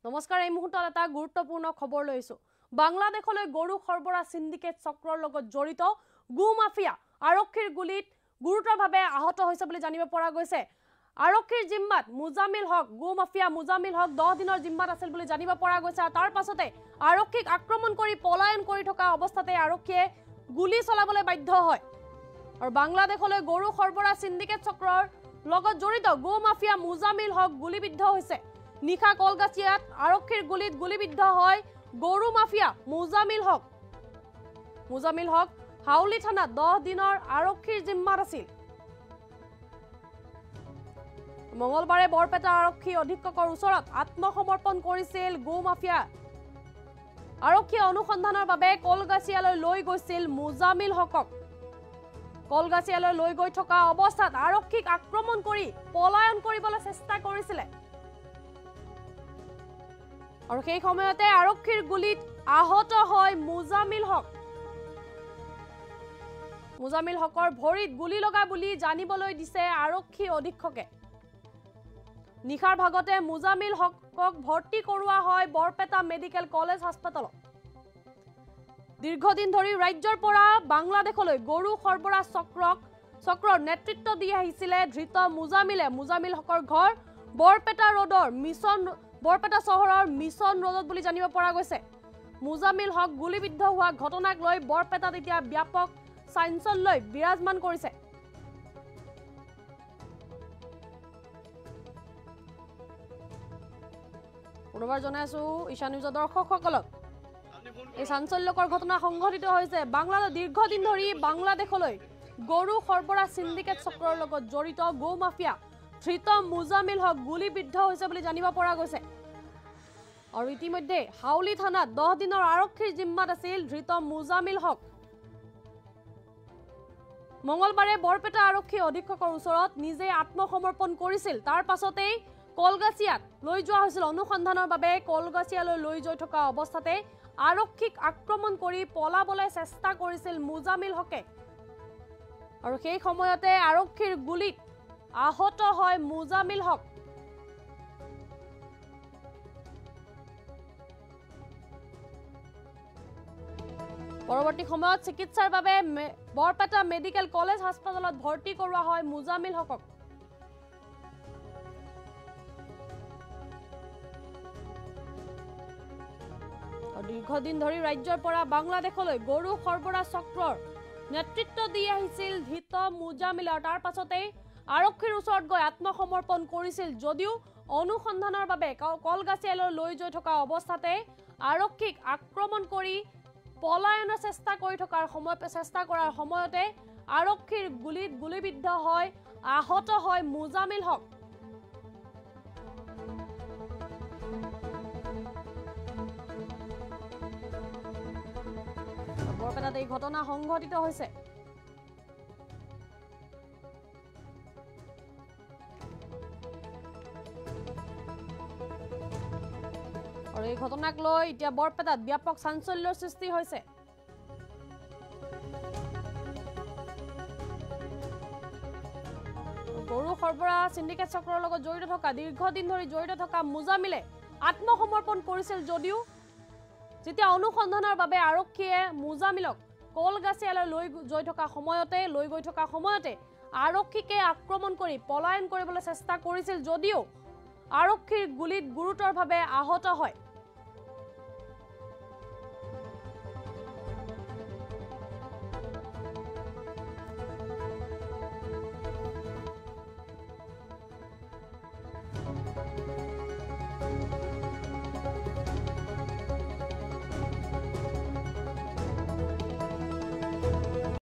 নমস্কাৰ এই মুহূৰ্তত এটা গুৰুত্বপূৰ্ণ খবৰ লৈছো বাংলাদেশলৈ গৰু সৰবৰাহ সিন্ডিকেট চক্ৰৰ লগত জড়িত গু মাফিয়া আৰক্ষীৰ গুলিত গুৰুতৰভাৱে আহত হৈছে বুলি জানিব পৰা গৈছে আৰক্ষীৰ জিম্মাত মুজামিল হক গু মাফিয়া মুজামিল হক 10 দিনৰ জিম্মাত আছিল বুলি জানিব পৰা গৈছে তাৰ পাছতে আৰক্ষীক আক্ৰমণ কৰি পলায়ন কৰি থকা অৱস্থাতে আৰক্ষীয়ে গুলি চলাবলৈ বাধ্য হয় আৰু বাংলাদেশলৈ গৰু সৰবৰাহ সিন্ডিকেট চক্ৰৰ লগত জড়িত গু মাফিয়া মুজামিল হক গুলিবিদ্ধ হৈছে নিখা কলগাছিয়াত আৰক্ষীৰ গুলিত গুলিবিদ্ধ হয় গৰু মাফিয়া মুজামিল হক হাউলি থানাত 10 দিনৰ আৰক্ষীৰ জিম্মাত আছিল মঙ্গলবাৰে বৰপেটা আৰক্ষী অধীক্ষকৰ ওচৰত আত্মসমৰ্পণ কৰিছিল গু মাফিয়া আৰক্ষী অনুসন্ধানৰ বাবে কলগাছিয়ালৈ লৈ গৈছিল মুজামিল হকক কলগাছিয়ালৈ লৈ গৈ থকা অৱস্থাত আৰক্ষীক আক্ৰমণ কৰি পলায়ন কৰিবলৈ চেষ্টা কৰিছিল আৰু সেই সময়তে আৰক্ষীৰ গুলিত আহত হয় মুজামিল হকৰ ভৰিত গুলি লগা বুলি জানিবলৈ দিছে আৰক্ষী অধীক্ষকে নিখাৰ ভাগতে মুজামিল হকক ভৰ্তি কৰোৱা হয় বৰপেটা মেডিকেল কলেজ হাস্পতালত দীৰ্ঘদিন ধৰি ৰাজ্যৰ পৰা বাংলাদেশলৈ গৰু সৰবৰাহ চক্ৰৰ নেতৃত্ব দি আহিছিলে ধৃত মুজামিল হকৰ ঘৰ বৰপেটা চহৰৰ মিছন ৰোডত বুলি জানিব পৰা গৈছে মুজামিল হক গুলিবিদ্ধ হোৱা ঘটনাক লৈ বৰপেটাত এতিয়া ব্যাপক চাঞ্চল্যই বিৰাজমান কৰিছে পুনৰবাৰ জনাইছো ঈশান নিউজৰ দৰ্শকসকলক এই চাঞ্চল্যকৰ ঘটনা সংঘটিত হৈছে দীৰ্ঘদিন ধৰি বাংলাদেশলৈ গৰু সৰবৰাহ সিন্ডিকেট চক্ৰৰ লগত জড়িত গো মাফিয়া ধৃত মুজামিল হক গুলিবিদ্ধ হৈছে বুলি জানিব পৰা গৈছে আৰু ইতিমধ্যে হাউলি থানাত 10 দিনৰ আৰক্ষীৰ জিম্মাত আছিল ধৃত মুজামিল হক মঙ্গলবাৰে বৰপেটা আৰক্ষী অধীক্ষকৰ ওচৰত নিজে আত্মসমৰ্পণ কৰিছিল তাৰ পাছতেই কলগাছিয়াত লৈ যোৱা হৈছিল অনুসন্ধানৰ বাবে কলগাছিয়ালৈ লৈ গৈ থকা অৱস্থাতে আৰক্ষীক আক্ৰমণ কৰি পলাবলৈ চেষ্টা কৰিছিল মুজামিল হকে আৰু সেই সময়তে আৰক্ষীৰ গুলিত আহত হয় মুজামিল হক পৰৱৰ্তী সময়ত চিকিৎসাৰ বাবে বৰপেটা মেডিকেল কলেজ হাস্পতালত ভৰ্তি কৰোৱা হয় মুজামিল হকক দীৰ্ঘদিন ধৰি ৰাজ্যৰ পৰা বাংলাদেশলৈ গৰু সৰবৰাহ চক্ৰৰ নেতৃত্ব দি আহিছিল ধৃত মুজামিল তাৰ পাছতেই আৰক্ষীৰ ওচৰত গৈ আত্মসমৰ্পণ কৰিছিল যদিও অনুসন্ধানৰ বাবে কলগাছিয়ালৈ লৈ গৈ থকা অৱস্থাতে আৰক্ষীক আক্ৰমণ কৰি পলায়নৰ চেষ্টা কৰাৰ সময়তে আৰক্ষীৰ গুলিত গুলিবিদ্ধ হয় আহত হয় মুজামিল হক বৰপেটাত এই ঘটনা সংঘটিত হৈছে আৰু এই ঘটনাক লৈ এতিয়া বৰপেটাত ব্যাপক চাঞ্চল্যৰ সৃষ্টি হৈছে গৰু সৰবৰাহ সিন্ডিকেট চক্ৰৰ লগত জড়িত থকা দীৰ্ঘদিন ধৰি জড়িত থকা মুজামিলে আত্মসমৰ্পণ কৰিছিল যদিও যেতিয়া অনুসন্ধানৰ বাবে আৰক্ষীয়ে মুজামিলক কলগাছিয়ালৈ লৈ গৈ থকা সময়তে আৰক্ষীকে আক্ৰমণ কৰি পলায়ন কৰিবলৈ চেষ্টা কৰিছিল যদিও আৰক্ষীৰ গুলিত গুৰুতৰভাৱে আহত হয়